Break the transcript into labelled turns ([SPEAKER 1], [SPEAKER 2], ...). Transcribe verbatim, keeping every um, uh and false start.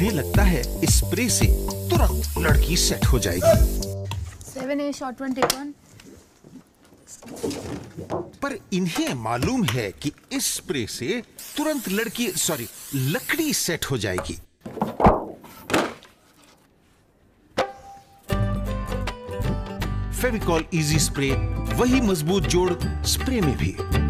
[SPEAKER 1] उन्हें लगता है इस स्प्रे से तुरंत लड़की सेट हो जाएगी।
[SPEAKER 2] Seven a shot one take one.
[SPEAKER 1] पर इन्हें मालूम है कि इस स्प्रे से तुरंत लड़की सॉरी लकड़ी सेट हो जाएगी। फेविकॉल इजी स्प्रे, वही मजबूत जोड़ स्प्रे में भी।